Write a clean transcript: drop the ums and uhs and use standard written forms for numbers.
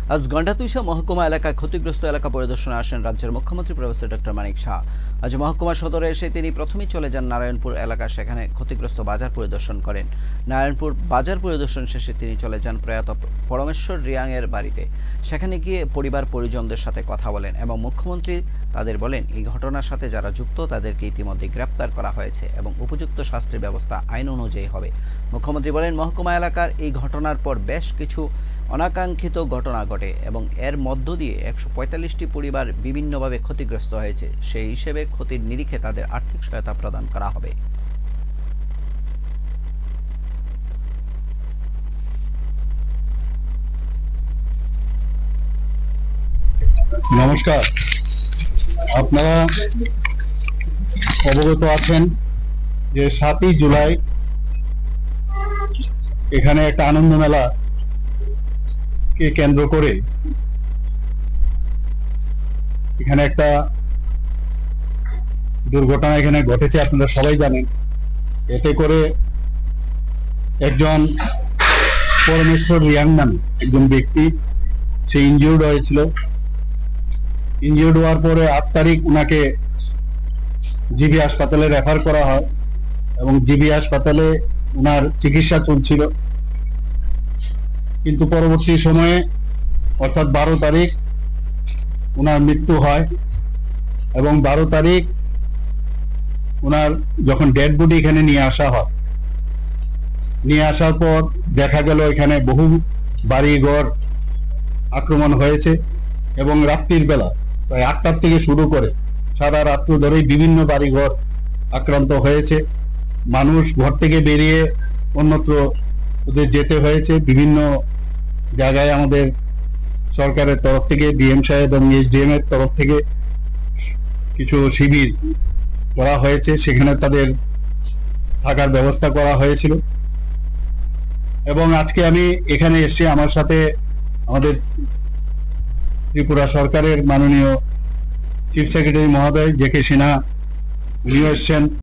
আজ গন্ডাতুইশা মহকুমা এলাকায় ক্ষতিগ্রস্ত এলাকা পরিদর্শনে আসেন রাজ্যের মুখ্যমন্ত্রী প্রফেসর ডক্টর মানিক শাহ। আজ মহকুমা সদরে এসে তিনি প্রথমেই চলে যান নারায়ণপুর এলাকা, সেখানে ক্ষতিগ্রস্ত বাজার পরিদর্শন করেন। নারায়ণপুর বাজার পরিদর্শন শেষে তিনি চলে যান প্রয়াত পরমেশ্বর রিয়াংয়ের বাড়িতে। সেখানে গিয়ে পরিবার পরিজনদের সাথে কথা বলেন এবং মুখ্যমন্ত্রী তাদের বলেন এই ঘটনার সাথে যারা যুক্ত তাদেরকে ইতিমধ্যে গ্রেপ্তার করা হয়েছে এবং উপযুক্ত শাস্তির ব্যবস্থা আইন অনুযায়ী হবে। মুখ্যমন্ত্রী বলেন মহকুমা এলাকার এই ঘটনার পর বেশ কিছু অনাকাঙ্ক্ষিত ঘটনা ঘটে এবং এর মধ্য দিয়ে 145টি পরিবার বিভিন্নভাবে ক্ষতিগ্রস্ত হয়েছে। সেই হিসেবে ক্ষতির নিরিখে তাদের আর্থিক সহায়তা প্রদান করা হবে। নমস্কার, আপনারা অবগত আছেন যে 7ই জুলাই এখানে একটা আনন্দ মেলা কে কেন্দ্র করে এখানে একটা দুর্ঘটনা এখানে ঘটেছে, আপনারা সবাই জানেন। এতে করে একজন পরমেশ্বর রিয়াং নামে একজন ব্যক্তি সে ইনজিউর্ড হয়েছিল। ইনজিউর্ড হওয়ার পরে 8 তারিখ উনাকে জিবি হাসপাতালে রেফার করা হয় এবং জিবি হাসপাতালে উনার চিকিৎসা চলছিল। কিন্তু পরবর্তী সময়ে অর্থাৎ 12 তারিখ উনার মৃত্যু হয় এবং 12 তারিখ উনার যখন ডেড বডি এখানে নিয়ে আসা হয়, নিয়ে আসার পর দেখা গেল এখানে বহু বাড়িঘর আক্রমণ হয়েছে এবং রাত্রির বেলা প্রায় 8টার থেকে শুরু করে সারা রাত্র ধরেই বিভিন্ন বাড়িঘর আক্রান্ত হয়েছে। মানুষ ঘর থেকে বেরিয়ে অন্যত্র ওদের যেতে হয়েছে। বিভিন্ন জায়গায় আমাদের সরকারের তরফ থেকে ডিএম সাহেব এবং এসডিএম এর তরফ থেকে কিছু শিবির করা হয়েছে, সেখানে তাদের থাকার ব্যবস্থা করা হয়েছিল। এবং আজকে আমি এখানে এসে আমার সাথে আমাদের ত্রিপুরা সরকারের মাননীয় চিফ সেক্রেটারি মহোদয় জে কে সিনহা উনিও এসছেন।